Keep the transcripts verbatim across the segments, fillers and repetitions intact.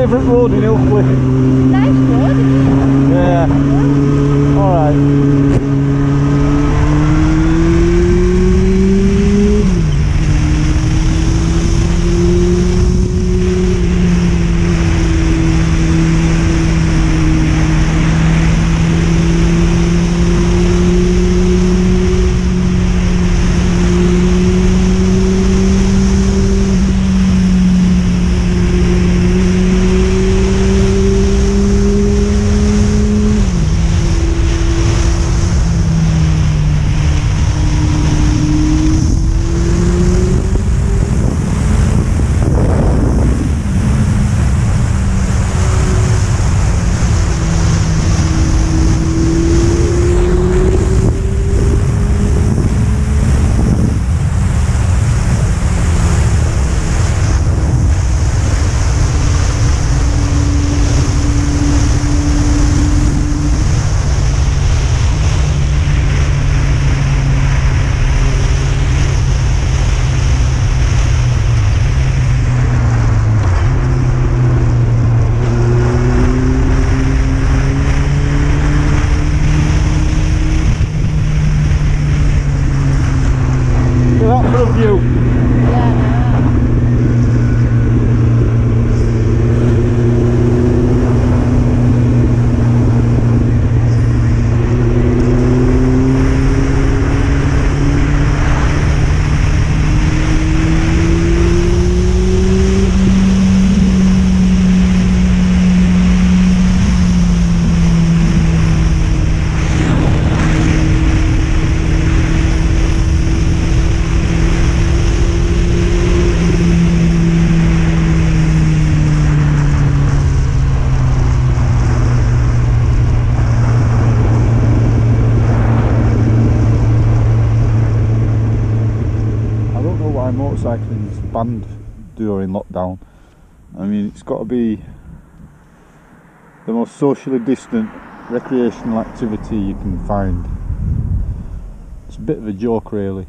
favourite road in Ilkley. Nice road, isn't it? Yeah. Alright. Motorcycling's banned during lockdown. I mean, it's got to be the most socially distant recreational activity you can find. It's a bit of a joke, really.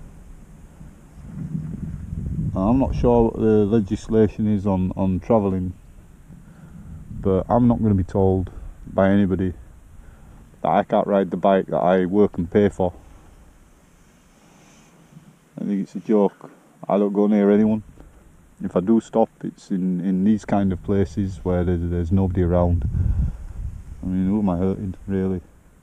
I'm not sure what the legislation is on, on travelling, but I'm not going to be told by anybody that I can't ride the bike that I work and pay for. I think it's a joke. I don't go near anyone. If I do stop, it's in, in these kind of places where there's, there's nobody around. I mean, who am I hurting, really?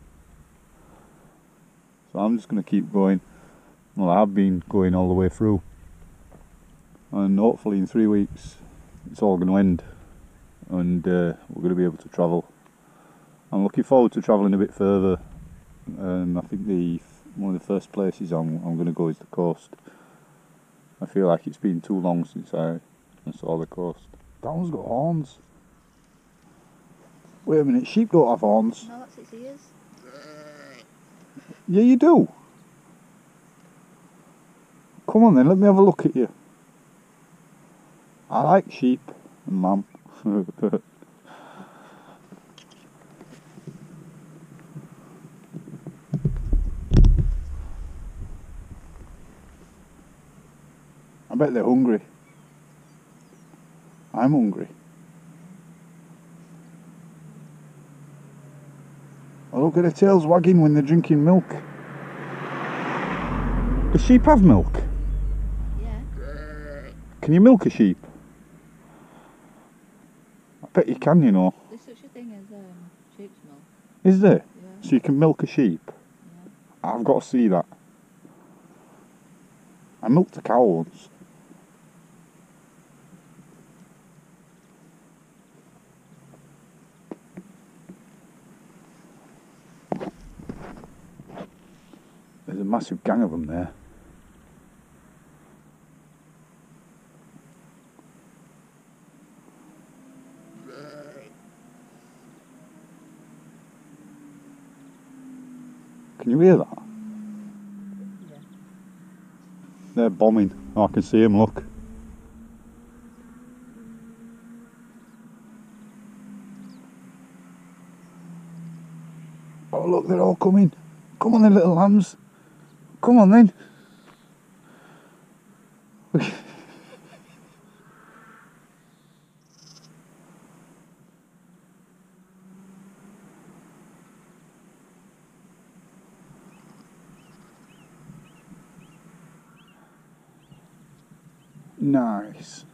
So I'm just going to keep going. Well, I have been going all the way through. And hopefully in three weeks, it's all going to end. And uh, we're going to be able to travel. I'm looking forward to travelling a bit further. Um, I think the one of the first places I'm, I'm going to go is the coast. I feel like it's been too long since I, I saw the coast. That one's got horns. Wait a minute, sheep don't have horns. No, that's its ears. Yeah, you do. Come on then, let me have a look at you. I like sheep and lamb. I bet they're hungry. I'm hungry. Oh, look at their tails wagging when they're drinking milk. Do sheep have milk? Yeah. Can you milk a sheep? I bet you can, you know. There's such a thing as um, sheep's milk. Is there? Yeah. So you can milk a sheep? Yeah. I've got to see that. I milked a cow once. There's a massive gang of them there. Can you hear that? Yeah. They're bombing. Oh, I can see them, look. Oh look, they're all coming. Come on then, little lambs. Come on then. Nice.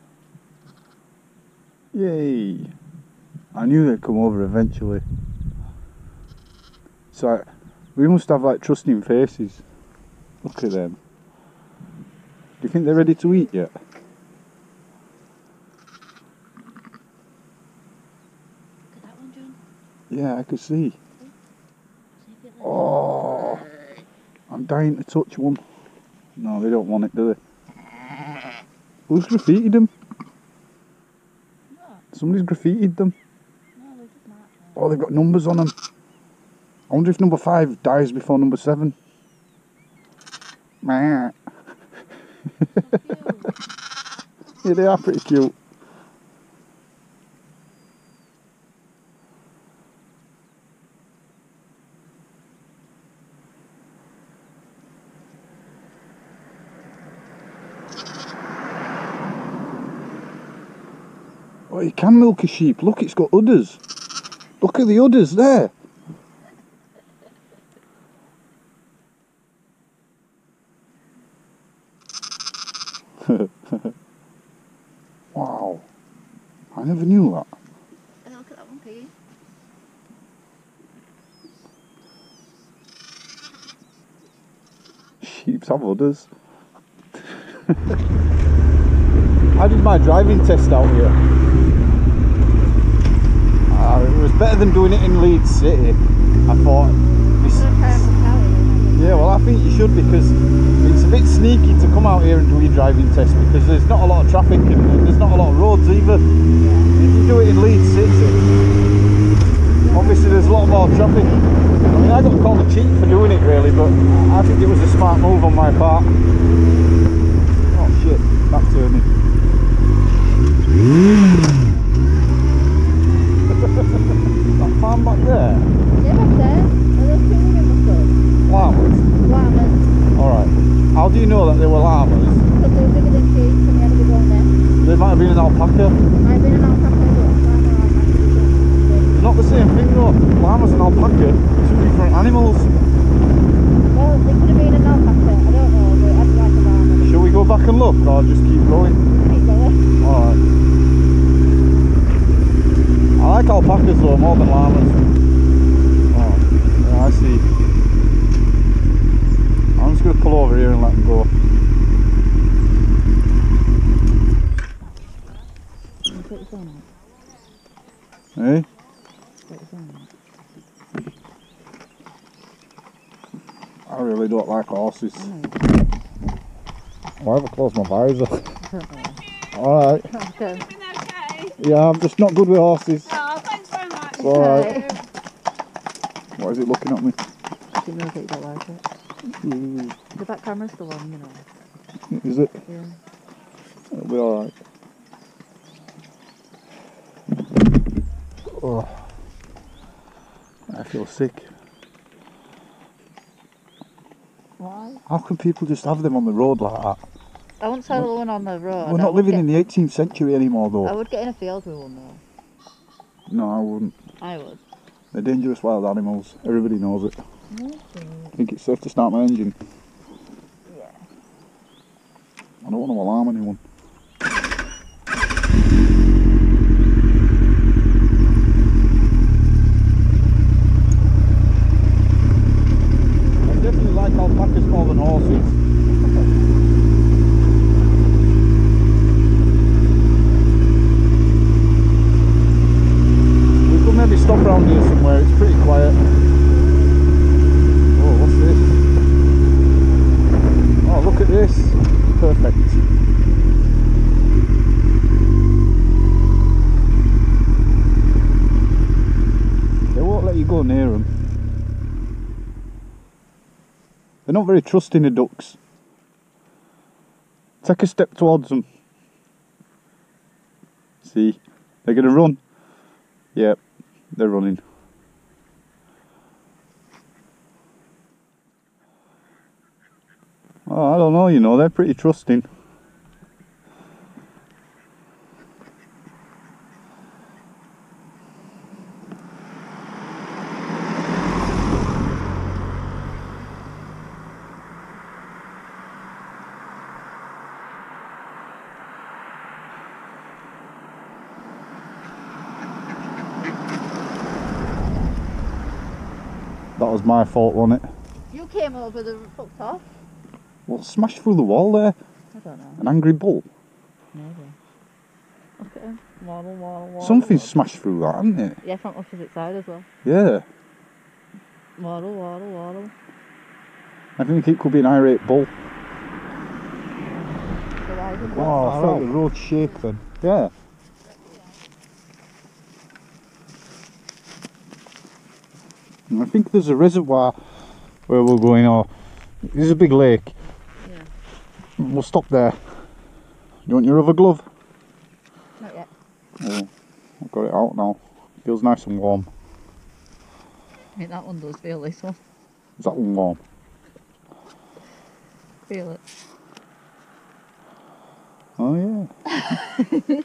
Yay. I knew they'd come over eventually. So we must have like trusting faces. Look at them. Do you think they're ready to eat yet? Look at that one, John. Yeah, I could see. See if it lets Oh, I'm dying to touch one. No, they don't want it, do they? Who's graffitied them? What? Somebody's graffitied them. No, they're just marked there. Oh, they've got numbers on them. I wonder if number five dies before number seven. Meh. So cute. Yeah, they are pretty cute. Oh, you can milk a sheep. Look, it's got udders. Look at the udders there. Wow. I never knew that. Oh, look at that one, Piggy. Sheeps have udders. I did my driving test out here. Uh, it was better than doing it in Leeds City. I thought. This, yeah, well, I think you should, because it's a bit sneaky to come out here and do your driving test, because there's not a lot of traffic and there's not a lot of roads either. If you do it in Leeds City, obviously there's a lot more traffic. I mean, I got called a cheat for doing it really, but I think it was a smart move on my part. Oh shit, back turning. That farm back there? Yeah, back there. Are those two women must go? Llamas? Llamas. Alright. How do you know that they were llamas? Because they were bigger than sheep and they had a big one there. They might have been an alpaca. Might have been an alpaca, but llama or alpaca. They're not the same thing though. Llamas and alpaca are two different animals. Well, they could have been an alpaca. I don't know, but I'd like a llama. Shall we go back and look, or just keep going? Keep going. Alright. I like alpacas though more than llamas. Oh, yeah, I see. I'm just going to pull over here and let them go. Put your phone on. Hey? Put your phone on. I really don't like horses. I know. Why have I closed my visor? Don't worry. Alright. Okay. Okay. Yeah, I'm just not good with horses. Oh, thanks very much. It's alright. What is it looking at me? I think knows that you don't like it. Mm, The back camera's still on, you know. is it? Yeah. It'll be alright. Oh, I feel sick. Why? How can people just have them on the road like that? I wouldn't sell the one on the road. We're I not would living get, in the eighteenth century anymore I though. would get in a field with one though. No, I wouldn't. I would. They're dangerous wild animals. Everybody knows it. Okay. I think it's safe to start my engine. Yeah. I don't want to alarm anyone. I definitely like alpacas more than horses. We could maybe stop around here somewhere, it's pretty quiet. Oh, what's this? Oh, look at this. Perfect. They won't let you go near them. They're not very trusting of ducks. Take a step towards them. See? They're going to run. Yep, they're running. Oh, I don't know, you know, they're pretty trusting. That was my fault, wasn't it? You came over the fucked off. What smashed through the wall there? I don't know. An angry bull? Maybe. Look at him. Waddle, waddle, waddle. Something waddle. smashed through that, hasn't it? Yeah, from opposite side as well. Yeah. Waddle, waddle, waddle. I think it could be an irate bull. So why did Oh, I felt the road shake then. Yeah. And I think there's a reservoir where we're going, or there's a big lake. Yeah. We'll stop there. You want your other glove? Not yet. Oh, I've got it out now. Feels nice and warm. I think that one does feel this one. Is that one warm? Feel it. Oh yeah.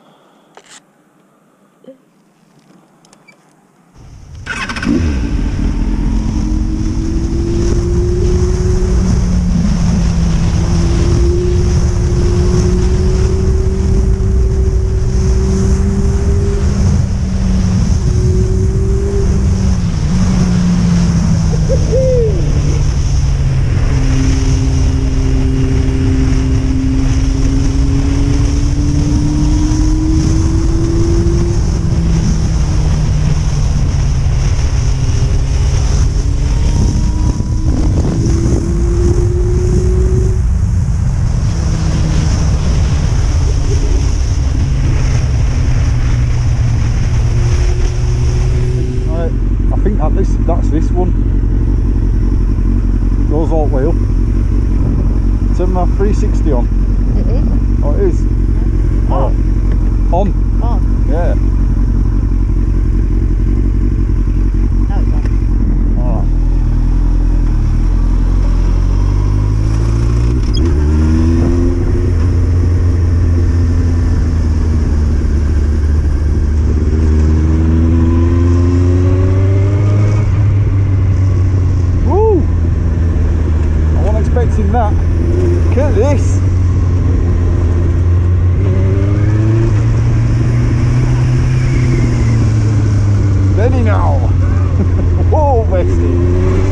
That's this one. Goes all the way up. Turn my three sixty on. It is. Oh, it is. Yeah. Oh. On. On. Yeah. No, it's on. Alright. Expecting that. Look at this. Ready now. Whoa, bestie.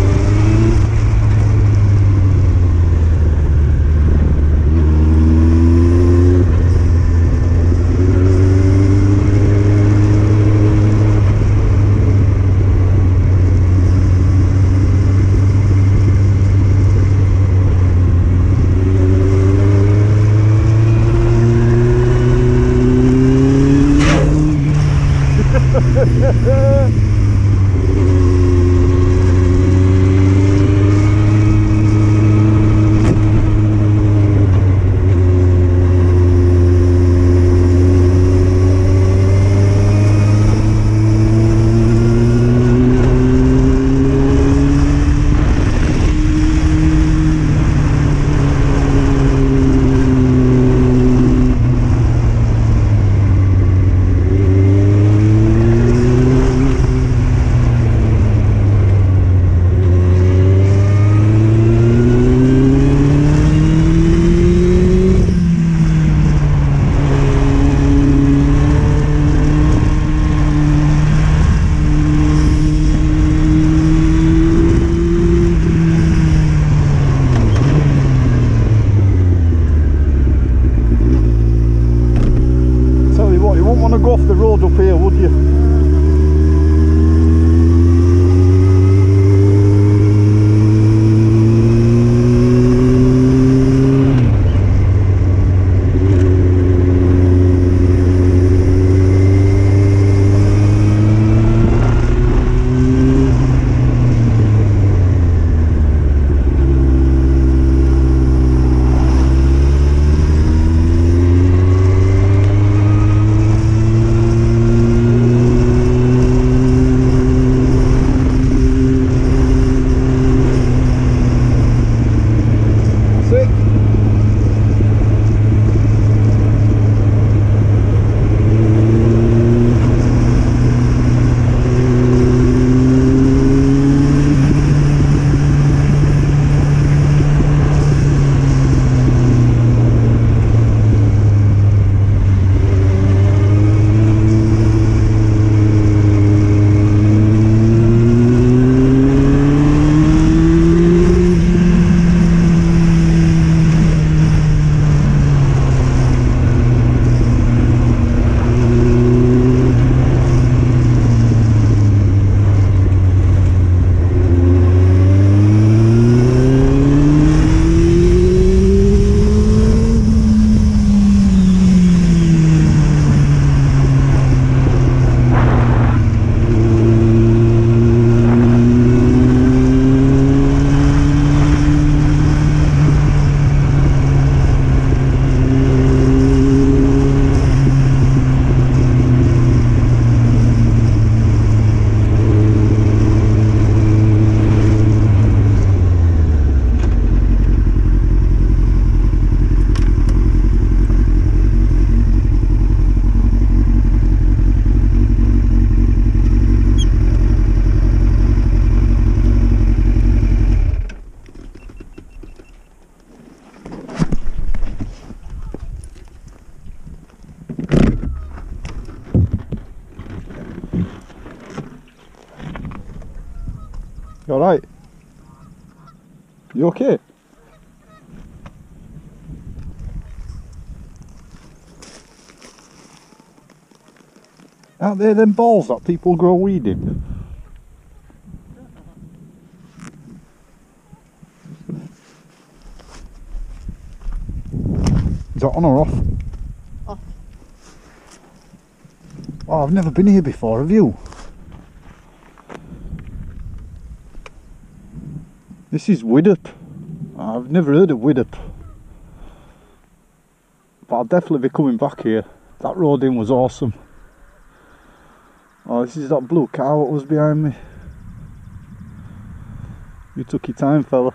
You alright? You okay? Aren't they them balls that people grow weed in? Is that on or off? Off. Oh, I've never been here before, have you? This is Widdup. I've never heard of Widdup. But I'll definitely be coming back here. That road in was awesome. Oh, this is that blue car what was behind me. You took your time, fella.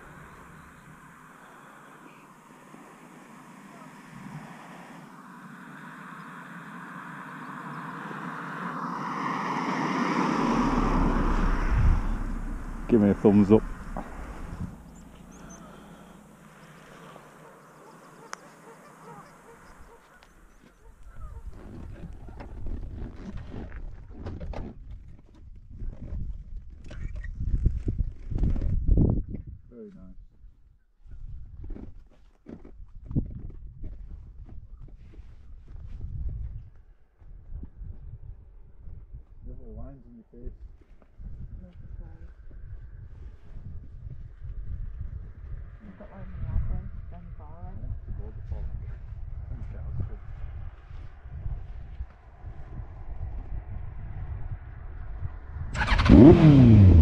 Give me a thumbs up. Very nice. Little lines in your face. I've got one in the office, then far. Mm.